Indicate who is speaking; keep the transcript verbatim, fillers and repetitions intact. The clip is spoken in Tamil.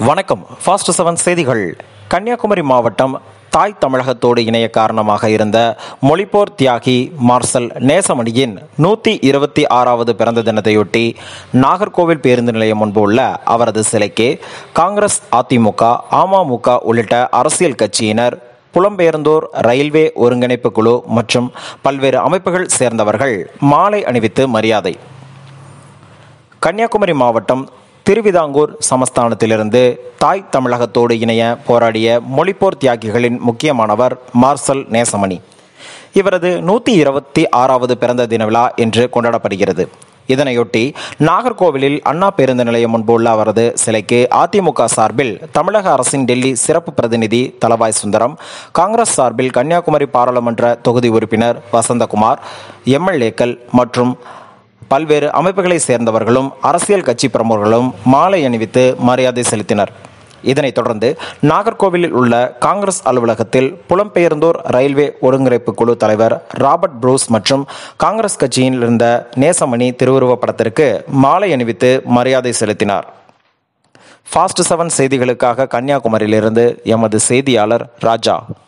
Speaker 1: வணக்கம். ஃபாஸ்ட் செவன் செய்திகள். கன்னியாகுமரி மாவட்டம் தாய் தமிழகத்தோடு இணைய காரணமாக இருந்த மொழிப்போர் தியாகி மார்சல் நேசமணியின் நூற்றி இருபத்தி ஆறாவது பிறந்த தினத்தையொட்டி நாகர்கோவில் பேருந்து நிலையம் முன்பு உள்ள அவரது சிலைக்கு காங்கிரஸ், அதிமுக, அமமுக உள்ளிட்ட அரசியல் கட்சியினர், புலம்பெயர்ந்தோர் ரயில்வே ஒருங்கிணைப்பு குழு மற்றும் பல்வேறு அமைப்புகள் சேர்ந்தவர்கள் மாலை அணிவித்து மரியாதை. கன்னியாகுமரி மாவட்டம் திருவிதாங்கூர் சமஸ்தானத்திலிருந்து தாய் தமிழகத்தோடு இணைய போராடிய மொழிப்போர் தியாகிகளின் முக்கியமானவர் மார்சல் நேசமணி. இவரது நூற்றி இருபத்தி ஆறாவது பிறந்த தின விழா இன்று கொண்டாடப்படுகிறது. இதனையொட்டி நாகர்கோவிலில் அண்ணா பேருந்து நிலையம் முன்பு உள்ள அவரது சிலைக்கு அதிமுக சார்பில் தமிழக அரசின் டெல்லி சிறப்பு பிரதிநிதி தளவாய் சுந்தரம், காங்கிரஸ் சார்பில் கன்னியாகுமரி பாராளுமன்ற தொகுதி உறுப்பினர் வசந்தகுமார், எம்எல்ஏக்கள் மற்றும் பல்வேறு அமைப்புகளை சேர்ந்தவர்களும் அரசியல் கட்சி பிரமுகர்களும் மாலை அணிவித்து மரியாதை செலுத்தினர். இதனைத் தொடர்ந்து நாகர்கோவிலில் உள்ள காங்கிரஸ் அலுவலகத்தில் புலம்பெயர்ந்தோர் ரயில்வே ஒருங்கிணைப்பு குழு தலைவர் ராபர்ட் புரூஸ் மற்றும் காங்கிரஸ் கட்சியில் இருந்த நேசமணி திருவுருவப் படத்திற்கு மாலை அணிவித்து மரியாதை செலுத்தினார். ஃபாஸ்ட் செவன் செய்திகளுக்காக கன்னியாகுமரியிலிருந்து எமது செய்தியாளர் ராஜா.